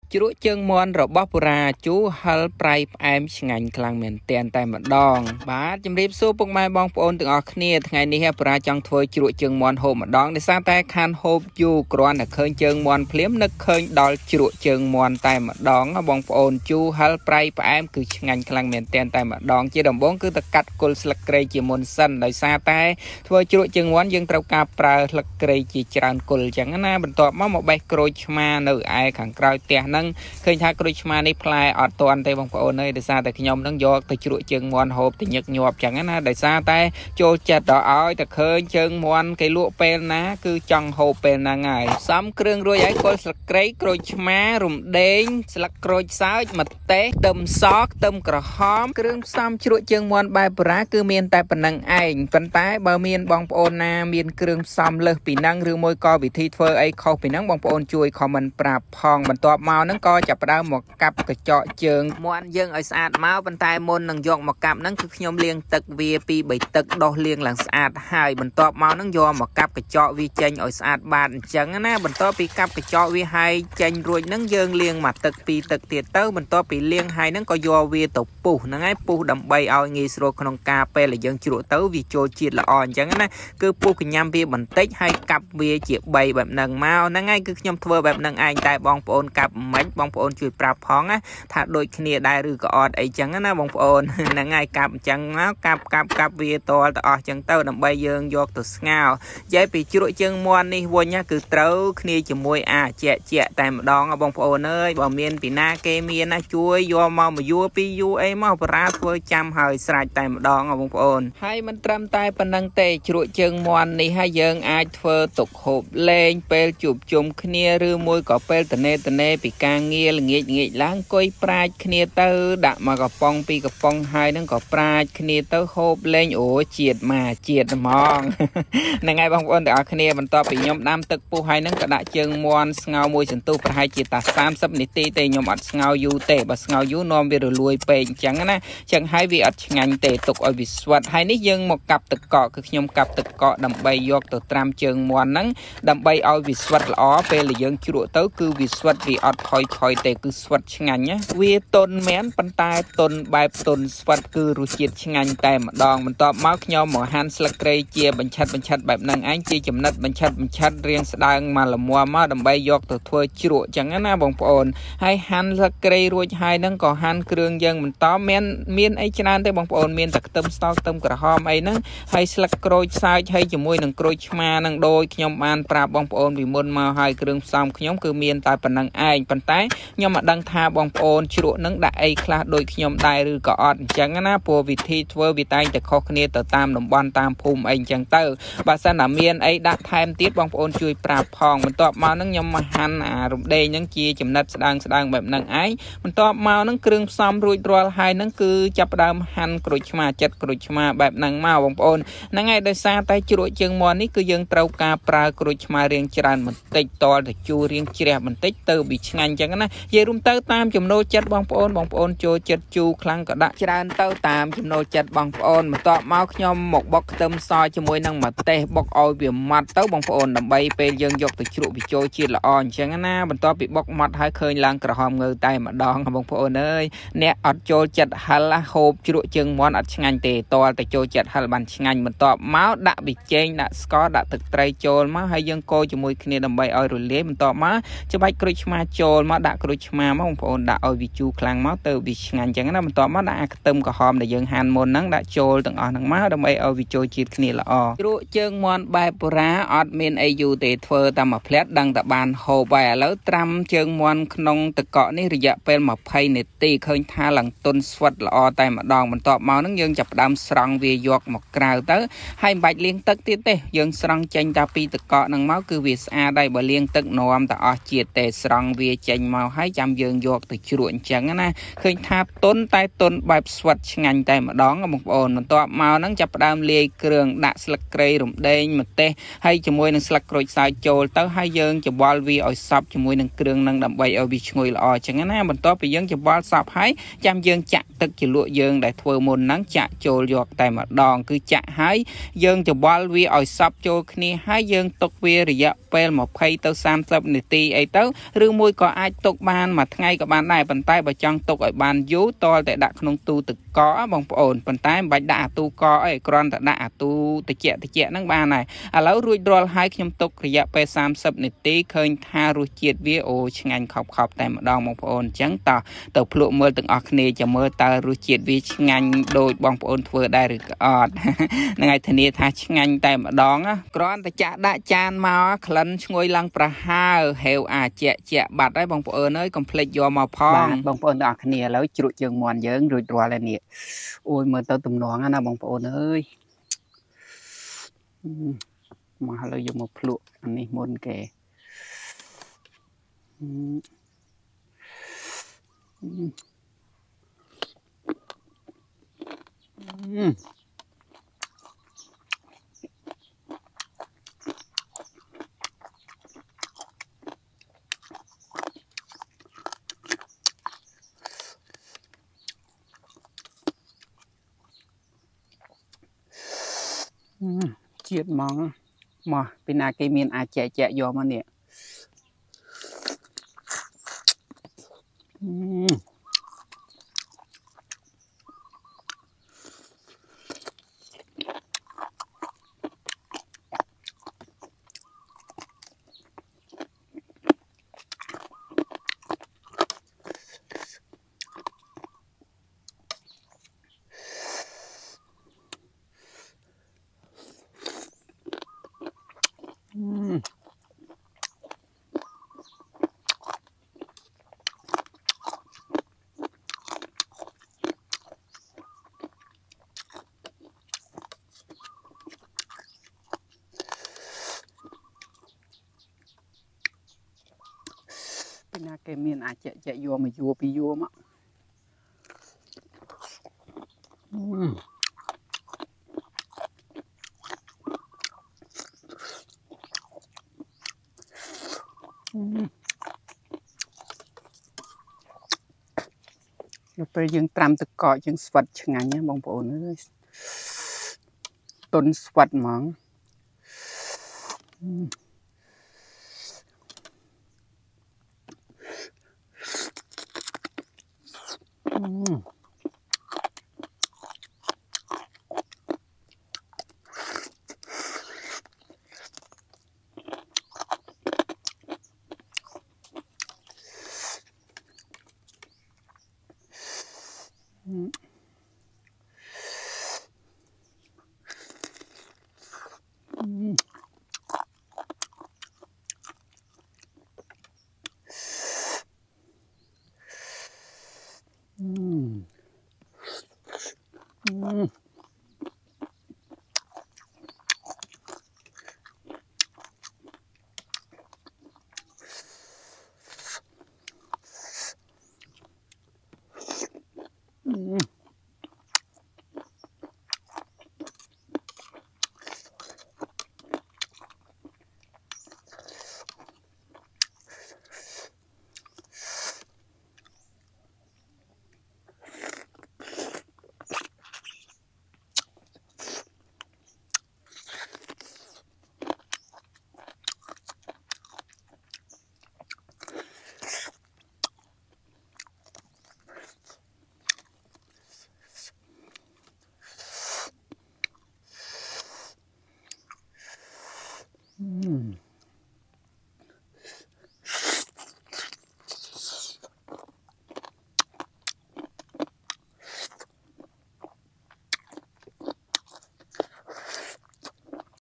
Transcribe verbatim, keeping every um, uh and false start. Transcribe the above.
ជ្រក់ជើងមាន់របស់បុរាជូរហិលប្រៃផ្អែមឆ្ងាញ់ខ្លាំងមែនទែនតែម្ដងបាទជំរាបសួរពុកម៉ែបងប្អូនទាំងអស់គ្នាថ្ងៃនេះបុរាចង់ធ្វើជ្រក់ជើងមាន់ហូបម្ដងដោយសារតែខានហូបយូរគ្រាន់តែឃើញជើងមាន់ភ្លាមនឹកឃើញដល់ជ្រក់ជើងមាន់តែម្ដងបងប្អូនជូរហិលប្រៃផ្អែមគឺឆ្ងាញ់ខ្លាំងមែនទែនតែម្ដងជាដំបូងគឺទៅកាត់គល់ស្លឹកគ្រៃជាមុនសិនដោយសារតែធ្វើជ្រក់ជើងមាន់យើងត្រូវការប្រើស្លឹកគ្រៃជាច្រើនគល់អញ្ចឹងណាបន្ទាប់មកមកបេះក្រូចឆ្មានៅឯខាងក្រោយផ្ទះហ្នឹងឃើញថាក្រូចឆ្មានេះផ្លែអត់ទាន់ទេបងប្អូនអើយដោយសារតែខ្ញុំនឹងយកទៅជ្រក់ជើងមាន់ហូបទៅញឹកញាប់ចឹងណាដោយសារតែចូលចិត្តដល់ឲ្យតែឃើញជើងមាន់គេលក់ពេលណាគឺចង់ហូបពេលហ្នឹងហើយសំគ្រឿងរួចហើយគល់ស្លឹកគ្រៃក្រូចឆ្មារំដេងស្លឹកក្រូចសើចម្ទេសខ្ទឹមសខ្ទឹមក្រហមគ្រឿងផ្សំជ្រក់ជើងមាន់បែបបុរាណគឺមានតែប៉ុណ្្នឹងឯងប៉ុន្តែបើមានបងប្អូនណាមានគ្រឿងផ្សំលើសពីហ្នឹងឬមួយក៏វិធីធ្វើអីខុសពីហ្នឹងបងប្អូនជួយខមមិនប្រាប់ផងបន្ទាប់មកហ្នឹងក៏ចាប់ផ្ដើមមកកាប់កញ្ចក់ជើងមាន់យើងឲ្យស្អាតមកប៉ុន្តែមុននឹងយកមកកាប់ហ្នឹងគឺខ្ញុំលាងទឹកវាពីរបីទឹកដោះលាងឡើងស្អាតហើយបន្ទាប់មកហ្នឹងយកមកកាប់កញ្ចក់វាចេញឲ្យស្អាតបាតអញ្ចឹងណាបន្ទាប់ពីកាប់កញ្ចក់វាហើយចេញរួចហ្នឹងយើងលាងមកទឹកពីរទឹកទៀតទៅបន្ទាប់ពីលាងហើយហ្នឹងក៏យកវាទៅពុះហ្នឹងហើយពុះដើម្បីឲ្យងាយស្រួលក្នុងការពេលដែលយើងជ្រក់ទៅវាចូលជាតិល្អអញ្ចឹងណាគឺពុះកញ្ញាំវាបន្តិចហើយកាប់វាជាបីបែបហ្នឹងមកហ្នឹងហើយគឺខ្ញុំធ្វើបែបហ្នឹងឯងតែបងប្អូនកាប់មិនបងប្អូនជួយប្រាប់ផងណាថាដូចគ្នាដែរឬក៏អត់អីចឹងណាបងប្អូនហ្នឹងហើយកាប់អញ្ចឹងមកកាប់កាប់កាប់វាតលទៅអស់ចឹងទៅដើម្បីយើងយកទៅស្ងោរនិយាយពីជ្រក់ជើងមាន់នេះវិញគឺត្រូវគ្នាជាមួយអាជាក់ជាក់តែម្ដងបងប្អូនអើយបើមានពីណាគេមានណាជួយយកមកមួយយួរពីរយួរអីមកបរាធ្វើចាំហើយស្រេចតែម្ដងបងប្អូនហើយមិនត្រឹមតែប៉ុណ្្នឹងទេជ្រក់ជើងមាន់នេះហើយយើងអាចធ្វើទុកហូបលេងពេលជួបជុំគ្នាឬមួយក៏ពេលតនេតនេពីការងារល្ងាចងាចឡើងអង្គុយប្រាជ្ញគ្នាទៅដាក់មកកំប៉ុងពីកំប៉ុងហើយនឹងក៏ប្រាជ្ញគ្នាទៅហូបលេងអូជាតិមកជាតិហ្មងហ្នឹងហើយបងប្អូនទាំងអស់គ្នាបន្ទាប់ពីខ្ញុំដាំទឹកពុះហើយនឹងក៏ដាក់ជើងមាន់ស្ងោរមួយសន្ទុះប្រហែលជាតាសាមសិបនាទីទេខ្ញុំអត់ស្ងោរយូរទេបើស្ងោរយូរនាំវារលួយពេកអញ្ចឹងណាអញ្ចឹងហើយវាអត់ឆ្ងាញ់ទេទុកឲ្យវាស្វិតហើយនេះយើងមកកាប់ទឹកកកគឺខ្ញុំកាប់ទឹកកកដើម្បីយកទៅត្រាំជើងមាន់ហ្នឹងដើម្បីឲ្យវាស្វិតល្អពេលដែលយើងជ្រក់ទៅគឺវាស្វិតវាអត់ផុយផុយទេគឺស្វិតឆ្ងាញ់ណាវាទន់មែនប៉ុន្តែទន់បែបទន់ស្វិតគឺរសជាតិឆ្ងាញ់តែម្ដងបន្ទាប់មកខ្ញុំមកហាន់ស្លឹកគ្រៃជាបញ្ឆិតបញ្ឆិតបែបហ្នឹងឯងជាចំណិតបញ្ឆិតបញ្ឆិតរៀងស្ដើងមកល្មមមកដើម្បីយកទៅធ្វើជ្រក់ចឹងណាបងប្អូនហើយហាន់ស្លឹកគ្រៃរួចហើយហ្នឹងក៏ហាន់គ្រឿងយើងបន្តមានមានអីច្រើនទេបងប្អូនមានតែខ្ទឹមសខ្ទឹមក្រហមអីហ្នឹងហើយស្លឹកក្រូចសើចហើយជាមួយនឹងក្រូចឆ្មាហ្នឹងដូចខ្ញុំបានប្រាប់បងប្អូនពីមុនមកហើយគ្រឿងផ្សំខ្ញុំគឺមានតែប៉ុណ្្នឹងឯងប៉ុន្តែខ្ញុំមិនដឹងថាបងប្អូនជ្រក់នឹងដាក់អីខ្លះដូចខ្ញុំដែរឬក៏អត់អញ្ចឹងណាព្រោះវិធីធ្វើវាតែងតែខុសគ្នាទៅតាមតំបន់តាមភូមិអីអញ្ចឹងទៅបើសិនណាមានអីដាក់ថែមទៀតបងប្អូនជួយប្រាប់ផងបន្ទាប់មកហ្នឹងខ្ញុំមកហាន់អារំដេងហ្នឹងជាចំណិតស្ដើងស្ដើងបែបហ្នឹងឯងបន្ទាប់មកហ្នឹងគ្រឿងផ្សំរួចរាល់ហើយហ្នឹងគឺចាប់ផ្ដើមហាន់ក្រូចឆ្មាចិត្តក្រូចឆ្មាបែបហ្នឹងមកបងប្អូនហ្នឹងហើយដោយសារតែជ្រក់ជើងមាន់នេះគឺយើងត្រូវការប្រើក្រូចឆ្មារៀងច្រើនបន្តិចតលទៅជូររៀងជ្រះបន្តិចទៅវាឆ្ងាញ់អញ្ចឹងណានិយាយរួមទៅតាមចំណូលចិត្តបងប្អូនបងប្អូនចូលចិត្តជូរខ្លាំងក៏ដាក់ច្រើនទៅតាមចំណូលចិត្តបងប្អូនបន្ទាប់មកខ្ញុំមកបុកខ្ទឹមសជាមួយនឹងម្ទេសបុកឲ្យវាម៉ត់ទៅបងប្អូនដើម្បីពេលយើងយកទៅជ្រក់វាចូលជាតិល្អអញ្ចឹងណាបន្ទាប់ពីបុកម៉ត់ហើយឃើញឡើងក្រហមងើតែម្ដងបងប្អូនអើយអ្នកអត់ចូលចិត្តហិលហូបជ្រក់ជើងមាន់អត់ឆ្ងាញ់ទេតលតែចូលចិត្តហិលបានឆ្ងាញ់បន្ទាប់មកដាក់ប៊ីចេងដាក់ស្ករដាក់ទឹកត្រីចូលមកហើយយើងកូរជាមួយគ្នាដើម្បីឲ្យរលាយបន្ទាប់មកច្របាច់ក្រូចឆ្មាចូលមកដាក់ក្រូចឆ្មាមកបងប្អូនដាក់ឲ្យវាជូរខ្លាំងមកទៅវាឆ្ងាញ់អញ្ចឹងណាបន្ទាប់មកដាក់អាខ្ទឹមក្រហមដែលយើងហាន់មុនហ្នឹងដាក់ចូលទាំងអស់ហ្នឹងមកដើម្បីឲ្យវាចូលជាតិគ្នាល្អជ្រក់ជើងមាន់បែបបុរាណអត់មានអីយូរទេធ្វើតែមួយផ្លែតដឹងតែបានហូបហើយឥឡូវត្រាំជើងមាន់ក្នុងទឹកកកនេះរយៈពេលម្ភៃនាទីឃើញថាឡើងទន់ស្វិតល្អតែម្ដងបន្ទាប់មកហ្នឹងយើងចាប់ផ្ដើមស្រង់វាយកមកក្រៅទៅហើយមិនបាច់លាងទឹកទៀតទេយើងស្រង់ចេញតែពីទឹកកកហ្នឹងមកគឺវាស្អាតហើយបើលាងទឹកនាំតែអស់ជាតិទេស្រង់វាចេញមកហើយចាំយើងយកទៅជ្រក់អញ្ចឹងណាឃើញថាទន់តែទន់បែបស្វិតឆ្ងាញ់តែម្ដងបងប្អូនបន្ទាប់មកហ្នឹងចាប់ផ្ដើមលាយគ្រឿងដាក់ស្លឹកគ្រៃរំដេងម្ទេសហើយជាមួយនឹងស្លឹកក្រូចសើចចូលទៅហើយយើងច្បល់វាឲ្យសព្វជាមួយនឹងគ្រឿងហ្នឹងដើម្បីឲ្យវាឈ្ងុយល្អអញ្ចឹងណាបន្ទាប់ពីយើងច្បល់សព្វហើយចាំយើងចាក់ទឹកជាលក់យើងដែលធ្វើមុនហ្នឹងចាក់ចូលយកតែម្ដងគឺចាក់ហើយយើងច្បល់វាឲ្យសព្វចូលគ្នាហើយយើងទុកវារយៈពេលยี่สิบទៅสามสิบនាទីអីទៅឬមួយក៏អាចទុកបានមួយថ្ងៃក៏បានដែរប៉ុន្តែបើចង់ទុកឲ្យបានយូរតលតែដាក់ក្នុងទូទឹកកកបងប្អូនប៉ុន្តែមិនបាច់ដាក់អាទូកកអីគ្រាន់តែដាក់អាទូតិចតិចហ្នឹងបានហើយឥឡូវរួចរាល់ហើយខ្ញុំទុករយៈពេលสามสิบនាទីឃើញថារសជាតិវាអូឆ្ងាញ់ខប់ខប់តែម្ដងបងប្អូនអញ្ចឹងតោះទៅភ្លក់មើលទាំងអស់គ្នាចាំមើលតើរសជាតិវាឆ្ងាញ់ដូចបងប្អូនធ្វើដែរឬក៏អត់ហ្នឹងហើយធានាថាឆ្ងាញ់តែម្ដងគ្រាន់តែចាក់ដាក់ចានមកក្លិនឈ្ងុយឡើងប្រហើហេវអាចជាជាបាត់ហើយបងប្អូនអើយកុំភ្លេចយកមកផងបងប្អូនទាំងអស់គ្នាឥឡូវជ្រក់ជើងមាន់យើងរួចរាល់ហើយនេះអូយមើលទៅទំនងណាបងប្អូនអើយមកឥឡូវយកមកភ្លក់អានេះមុនគេជាតិហ្មងមកពីណាគេមានអាចែកចែកយកមកនេះពីណាគេមានអាចែកចែកយកមកយួរពីយួរមកពេលយើងត្រាំទឹកកកយើងស្វិតឆ្ងាញ់ណាបងប្អូនអើយទុនស្វិតហ្មង